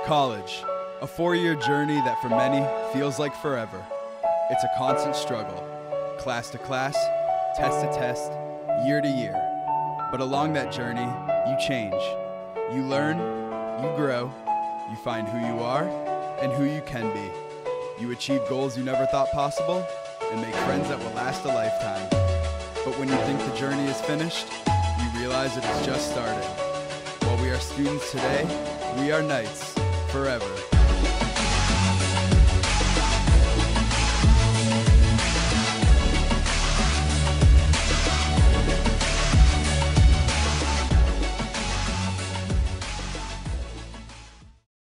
College, a four-year journey that for many feels like forever. It's a constant struggle, class to class, test to test, year to year. But along that journey, you change. You learn, you grow, you find who you are and who you can be. You achieve goals you never thought possible and make friends that will last a lifetime. But when you think the journey is finished, you realize it has just started. While we are students today, we are knights forever.